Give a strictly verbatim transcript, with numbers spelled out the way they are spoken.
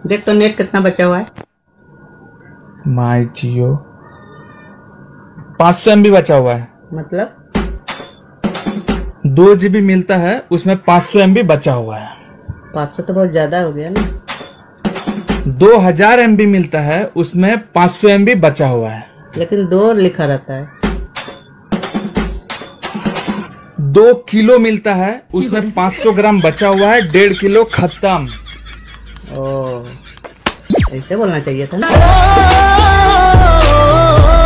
देख तो नेट कितना बचा हुआ है। माई जियो पाँच सौ एम बी बचा हुआ है। मतलब दो जीबी मिलता है, उसमें पाँच सौ एम बी बचा हुआ है। पाँच सौ तो बहुत ज्यादा हो गया ना। दो हजार एम बी मिलता है, उसमें पाँच सौ एम बी बचा हुआ है। लेकिन दो लिखा रहता है। दो किलो मिलता है, उसमें पाँच सौ ग्राम बचा हुआ है। डेढ़ किलो खत्म। ओ, ऐसे बोलना चाहिए था ना।